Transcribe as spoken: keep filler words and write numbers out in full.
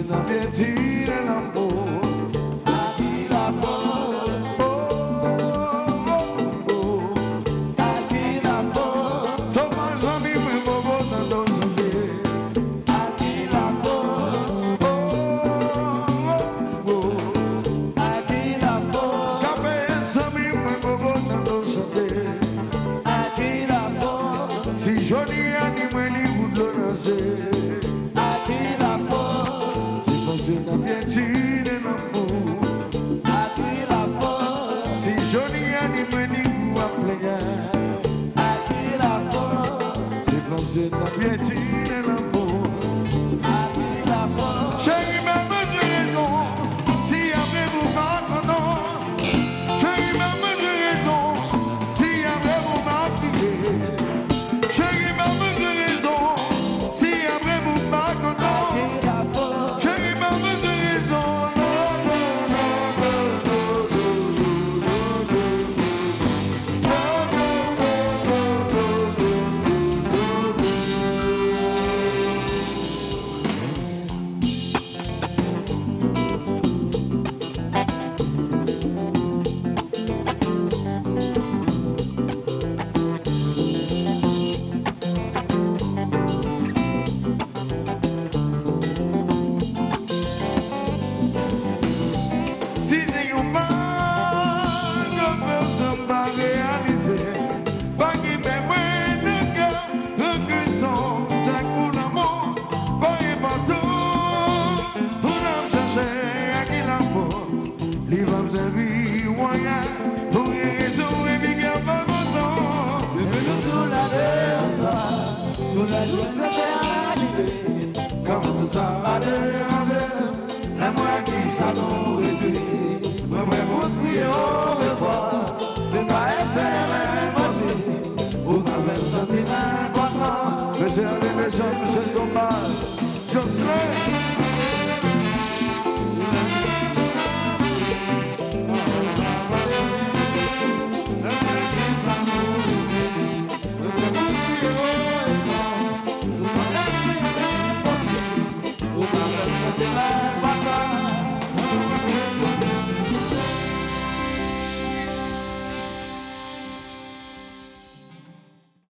dans bien tirer l'amour. À qui la faute? Oh, oh, oh. À qui la faute? So mal zami me bobo na don zami. À qui la faute? Oh, oh, oh. À qui la faute? Kabe zami me bobo na don zami. À qui la faute? Si joni anime ni budo na ze. À qui la faute? Si fosse na bien tire l'amour. À qui la faute? Si joni anime ni bua plega. À qui la faute? Si fosse na bien tire l'amour. À qui la faute? Chérie, même de raison. Si après vous pardonnez. Chérie, même de raison. Si après vous m'appliquez. Chérie, même de raison. Si après vous pardonnez. Qui la faute? Chérie, même de raison. Si c'est un mal que personne va réaliser, pas qu'il m'ait moins de cœur, aucune sens, c'est pour l'amour, pas important, pour l'homme chercher à qui l'amour, les femmes se vivent moyen, pour une raison et puis qu'il n'y a pas content. Depuis nous sous la verse, tous les jours c'est réalité. Quand tout ça va déranger, La moi qui ça nous réduit. Moi, moi, moi, crier au revoir. Mais pas essayer l'impossible. Ou qu'on fait le sentiment constant. mais j'ai les gens, je tombe mal, je sais.